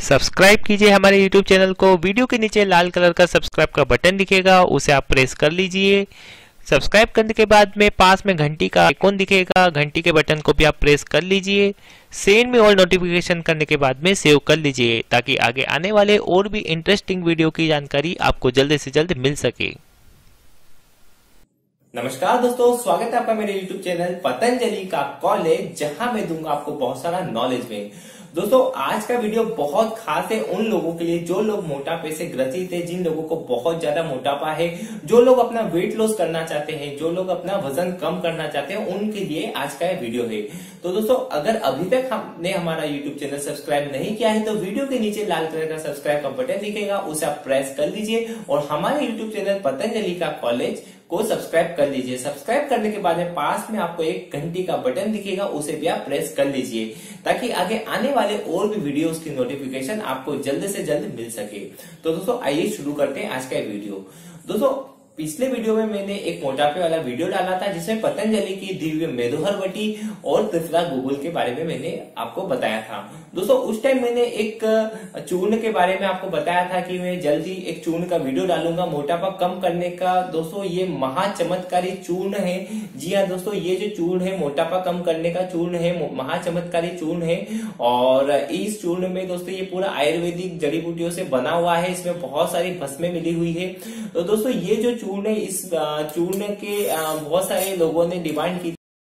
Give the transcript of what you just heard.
Subscribe कीजिए हमारे YouTube channel को। वीडियो के नीचे लाल कलर का सब्सक्राइब का बटन दिखेगा, उसे आप प्रेस कर लीजिए। सब्सक्राइब करने के बाद में पास में घंटी का आइकॉन दिखेगा, घंटी के बटन को भी आप प्रेस कर लीजिए। सेंड में ऑल नोटिफिकेशन करने के बाद में सेव कर लीजिए, ताकि आगे आने वाले और भी इंटरेस्टिंग वीडियो की जानकारी आपको जल्द से जल्द मिल सके। नमस्कार दोस्तों, स्वागत है आपका मेरे YouTube चैनल पतंजलि का कॉलेज, जहां मैं दूंगा आपको बहुत सारा नॉलेज में। दोस्तों, आज का वीडियो बहुत खास है उन लोगों के लिए जो लोग मोटापे से ग्रसित है, जिन लोगों को बहुत ज्यादा मोटापा है, जो लोग अपना वेट लॉस करना चाहते हैं, जो लोग अपना वजन कम करना चाहते हैं, उनके लिए आज का यह वीडियो है। तो दोस्तों, अगर अभी तक हमने हमारा YouTube चैनल सब्सक्राइब नहीं किया है तो वीडियो के नीचे लाल कलर का सब्सक्राइब का बटन दिखेगा, उसे आप प्रेस कर लीजिए और हमारे YouTube चैनल पतंजलि का कॉलेज को सब्सक्राइब कर लीजिए। सब्सक्राइब करने के बाद में पास में आपको एक घंटी का बटन दिखेगा, उसे भी आप प्रेस कर लीजिए, ताकि आगे आने वाले और भी वीडियोस की नोटिफिकेशन आपको जल्द से जल्द मिल सके। तो दोस्तों, आइए शुरू करते हैं आज का वीडियो। दोस्तों, पिछले वीडियो में मैंने एक मोटापे वाला वीडियो डाला था, जिसमें पतंजलि की दिव्य मेदोहरवटी और त्रिफला गूगल के बारे में मैंने आपको बताया था। दोस्तों, उस टाइम मैंने एक चूर्ण के बारे में आपको बताया था कि मैं जल्दी एक चूर्ण का वीडियो डालूंगा मोटापा कम करने का। दोस्तों, ये महाचमत्कारी चूर्ण है। जी हाँ दोस्तों, ये जो चूर्ण है मोटापा कम करने का चूर्ण है, महाचमत्कारी चूर्ण है। और इस चूर्ण में दोस्तों ये पूरा आयुर्वेदिक जड़ी बूटियों से बना हुआ है। इसमें बहुत सारी भस्में मिली हुई है। तो दोस्तों, ये जो चूर्ण है, इस चूर्ण के बहुत सारे लोगों ने डिमांड की